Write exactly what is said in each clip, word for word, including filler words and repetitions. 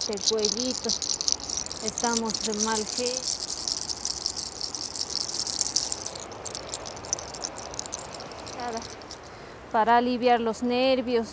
este cuellito, estamos de mal genio. Para aliviar los nervios.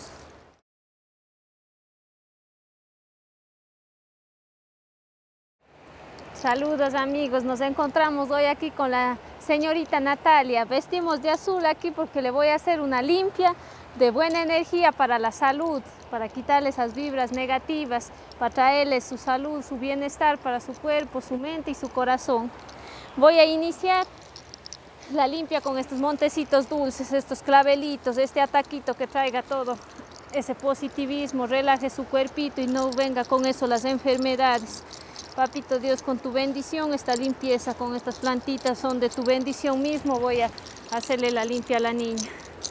Saludos amigos, nos encontramos hoy aquí con la señorita Natalia. Vestimos de azul aquí porque le voy a hacer una limpia de buena energía para la salud, para quitarle esas vibras negativas, para traerle su salud, su bienestar para su cuerpo, su mente y su corazón. Voy a iniciar la limpia con estos montecitos dulces, estos clavelitos, este ataquito que traiga todo ese positivismo, relaje su cuerpito y no venga con eso las enfermedades. Papito Dios, con tu bendición, esta limpieza con estas plantitas son de tu bendición mismo. Voy a hacerle la limpia a la niña.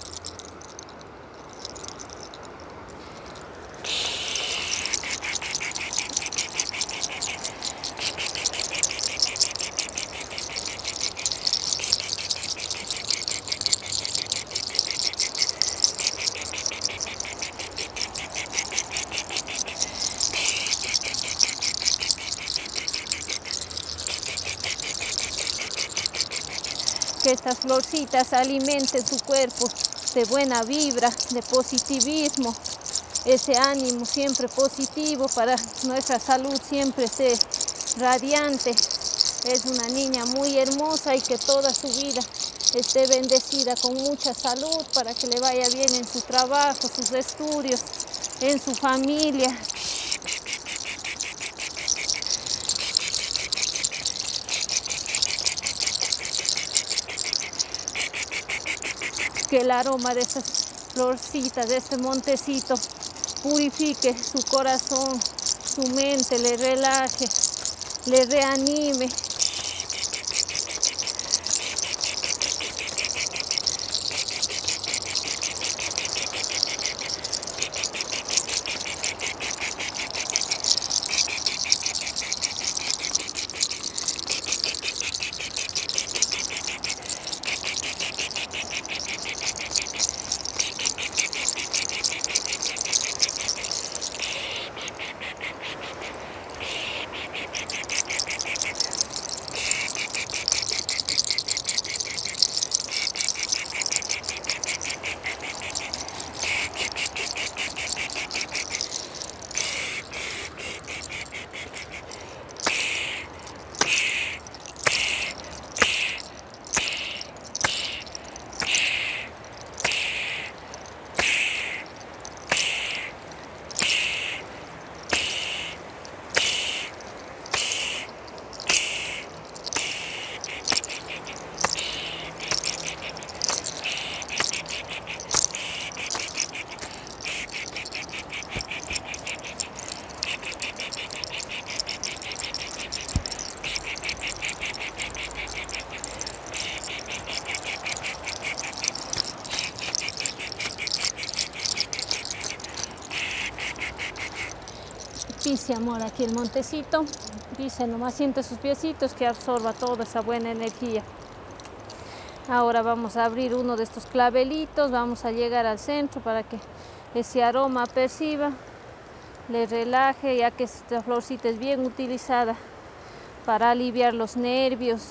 Que estas florcitas alimenten su cuerpo de buena vibra, de positivismo, ese ánimo siempre positivo para nuestra salud siempre ser radiante. Es una niña muy hermosa y que toda su vida esté bendecida con mucha salud para que le vaya bien en su trabajo, sus estudios, en su familia. Que el aroma de estas florcitas, de este montecito, purifique su corazón, su mente, le relaje, le reanime. Pise amor aquí el montecito, pise nomás, siente sus piecitos que absorba toda esa buena energía. Ahora vamos a abrir uno de estos clavelitos, vamos a llegar al centro para que ese aroma perciba, le relaje, ya que esta florcita es bien utilizada para aliviar los nervios,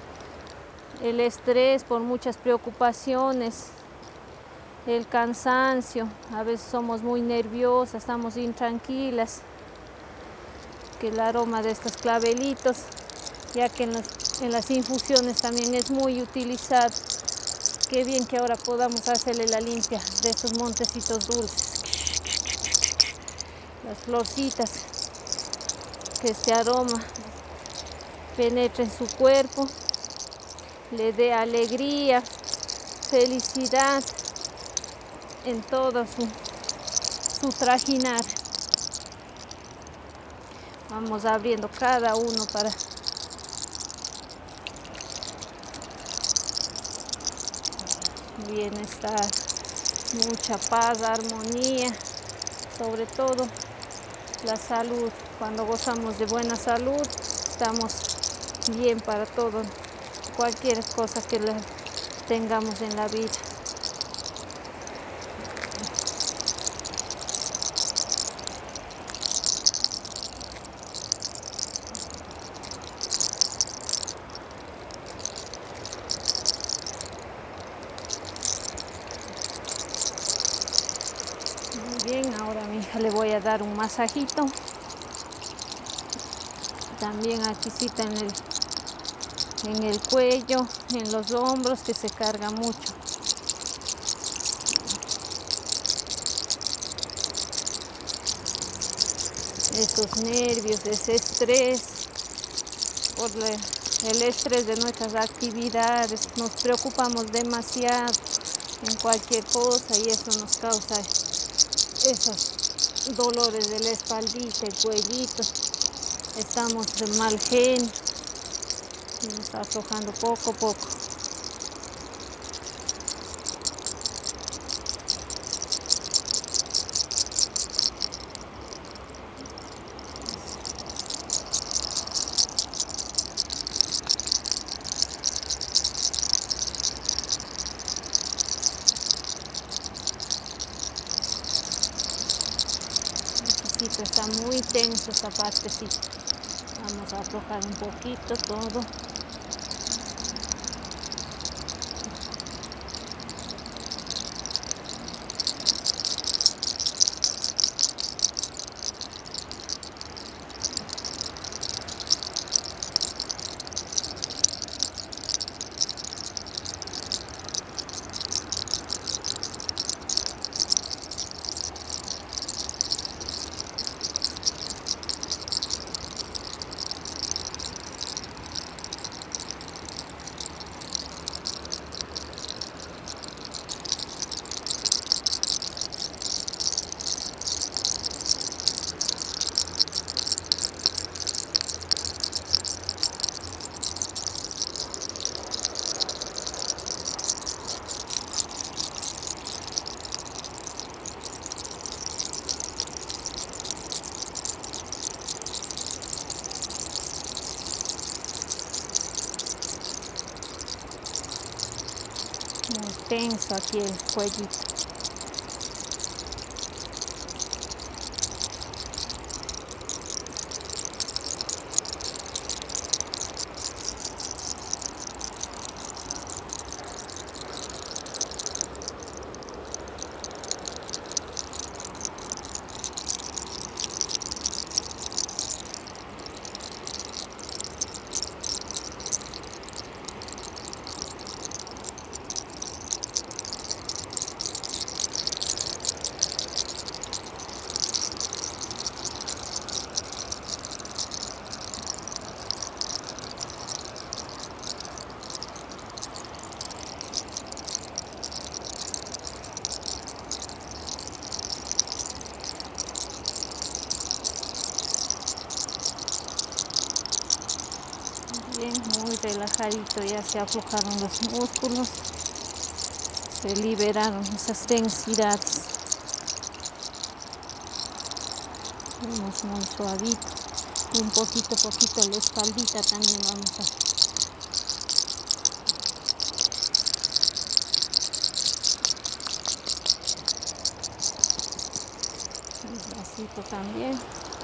el estrés por muchas preocupaciones, el cansancio. A veces somos muy nerviosas, estamos intranquilas. Que el aroma de estos clavelitos, ya que en las, en las infusiones también es muy utilizado. Qué bien que ahora podamos hacerle la limpia de estos montecitos dulces. Las florcitas, que este aroma penetre en su cuerpo, le dé alegría, felicidad en todo su, su trajinar. Vamos abriendo cada uno para bienestar, mucha paz, armonía, sobre todo la salud. Cuando gozamos de buena salud, estamos bien para todo, cualquier cosa que tengamos en la vida. bien. Ahora a mi hija le voy a dar un masajito. También aquí cita en el, en el cuello, en los hombros, que se carga mucho. Esos nervios, ese estrés, por el estrés de nuestras actividades, nos preocupamos demasiado en cualquier cosa y eso nos causa esos dolores de la espaldita, el cuellito. Estamos de mal genio y nos está aflojando poco a poco. Está muy tenso esta partecita. Vamos a aflojar un poquito todo. Muy tenso aquí el cuellito. Bien, muy relajadito, ya se aflojaron los músculos, se liberaron esas densidades. Vamos muy suavito, y un poquito a poquito la espaldita también vamos a el bracito también.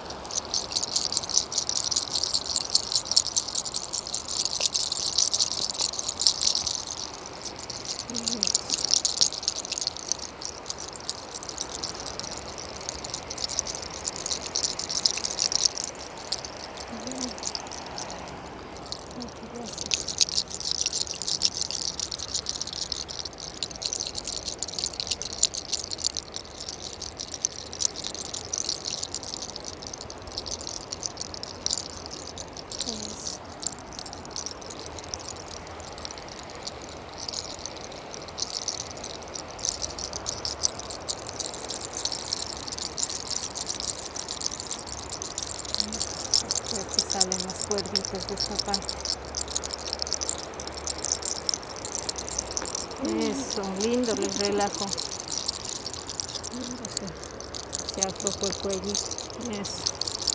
Salen las cuerditas de esta parte. Eso, lindo, les relajo. Se aflojó el cuellito. Eso.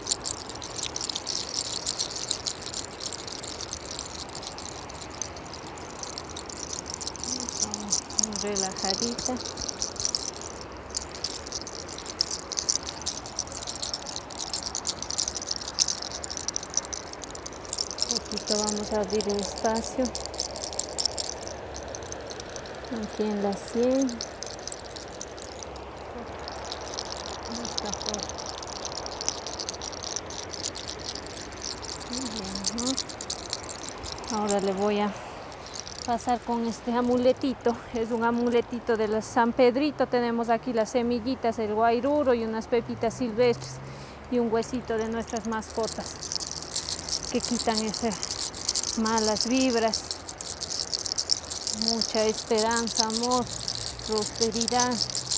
Muy relajadita. Poquito vamos a abrir el espacio aquí en la sien. de esta forma. Muy bien, ¿no? Ahora le voy a pasar con este amuletito. Es un amuletito de San Pedrito. Tenemos aquí las semillitas, el guairuro y unas pepitas silvestres y un huesito de nuestras mascotas que quitan esas malas vibras. Mucha esperanza, amor, prosperidad.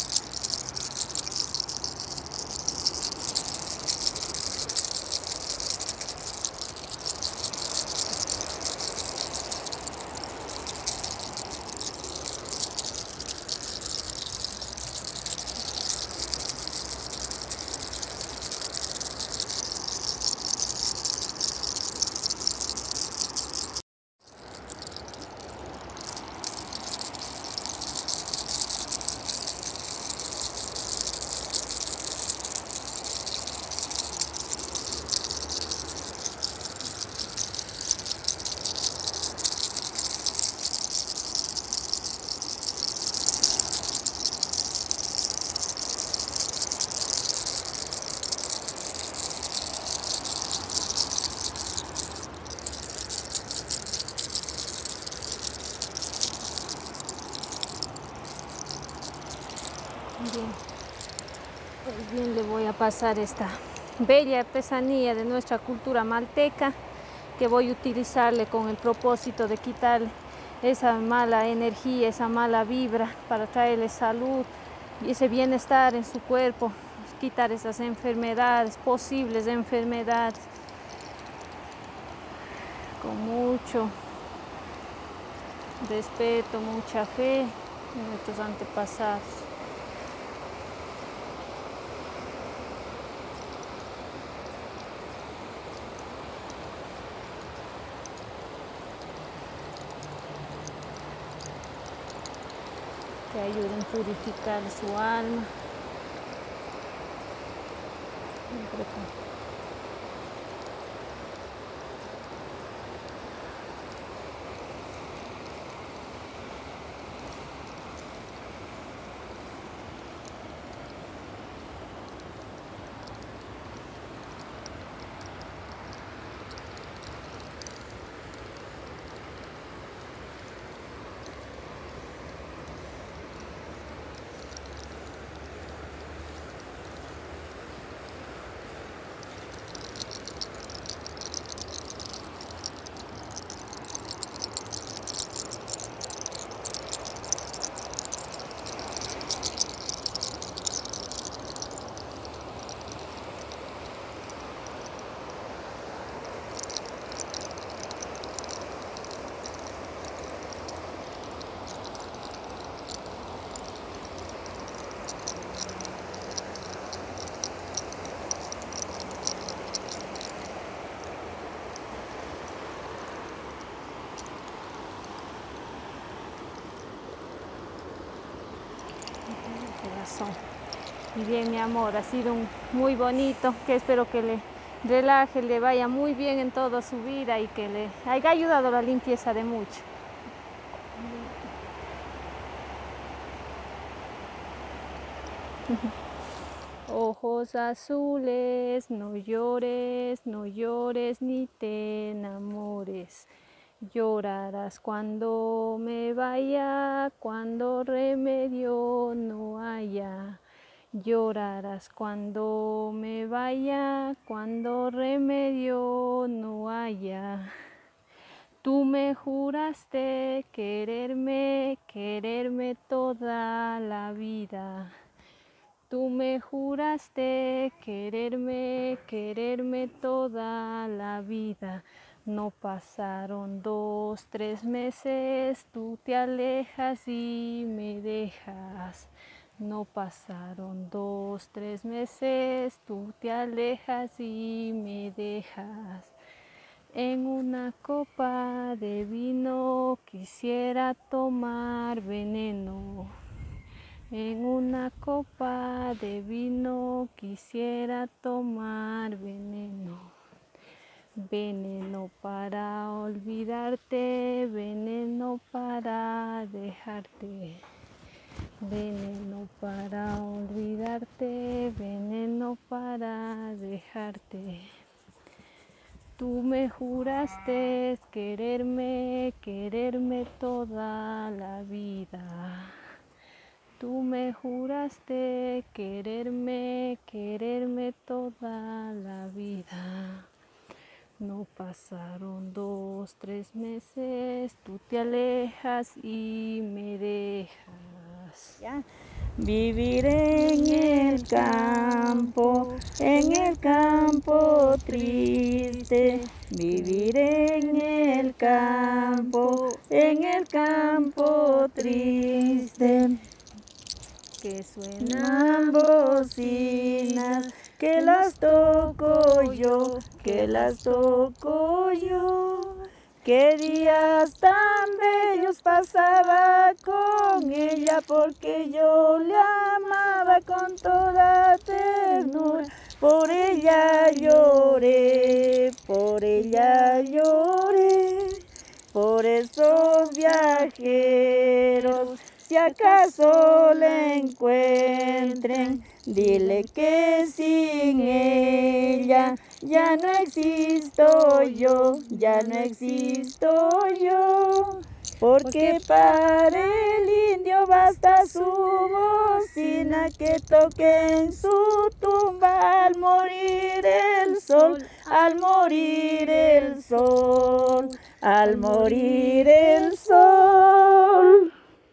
Bien, pues bien, le voy a pasar esta bella artesanía de nuestra cultura malteca que voy a utilizarle con el propósito de quitarle esa mala energía, esa mala vibra, para traerle salud y ese bienestar en su cuerpo, quitar esas enfermedades, posibles enfermedades, con mucho respeto, mucha fe en nuestros antepasados. Que ayuden a purificar su alma. Corazón. Y bien, mi amor, ha sido un muy bonito, que espero que le relaje, le vaya muy bien en toda su vida y que le haya ayudado a la limpieza de mucho. Ojos azules, no llores, no llores ni te enamores. Llorarás cuando me vaya, cuando remedio no haya. Llorarás cuando me vaya, cuando remedio no haya. Tú me juraste quererme, quererme toda la vida. Tú me juraste quererme, quererme toda la vida. No pasaron dos, tres meses, tú te alejas y me dejas. No pasaron dos, tres meses, tú te alejas y me dejas. En una copa de vino quisiera tomar veneno. En una copa de vino quisiera tomar veneno. Veneno para olvidarte, veneno para dejarte. veneno para olvidarte, veneno para dejarte. Tú me juraste quererme, quererme toda la vida. Tú me juraste quererme, quererme toda la vida. No pasaron dos, tres meses, tú te alejas y me dejas. ¿Ya? Vivir en el campo, en el campo triste. Vivir en el campo, en el campo triste. Que suenan bocinas, que las toco yo, que las toco yo. Qué días tan bellos pasaba con ella, porque yo le amaba con toda ternura. Por ella lloré, por ella lloré, por esos viajeros. Si acaso le encuentren, dile que sin ella ya no existo yo, ya no existo yo. Porque para el indio basta su bocina, que toque en su tumba al morir el sol, al morir el sol, al morir el sol.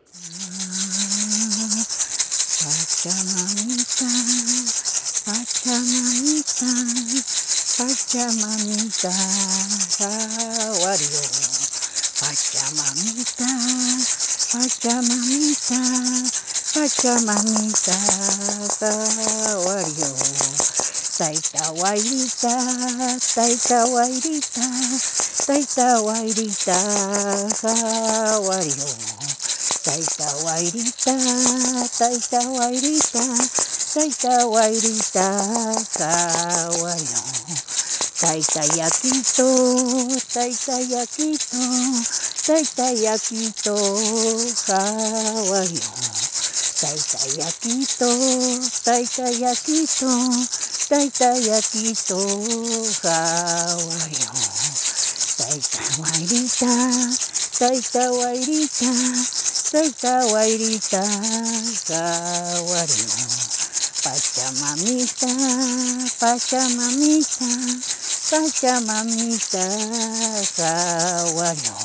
Pachamamita, Pachamamita, Pachamamita, Jaguario. Pachamamita, Pachamamita, Pachamamita, Jaguario. Taita guairita, taita guairita, taita guairita, Jaguario. Taita guairita, taita guairita, taita guairita, Jaguario. Taita yaquito, taita yaquito, taita yaquito, Jaguario. Taita yaquito, taita yaquito, taita yaquito, Jaguario. Taita guairita, taita guairita, taita guairita, Jaguario. Pachamamita, Pachamamita, Pachamamita, Jaguario.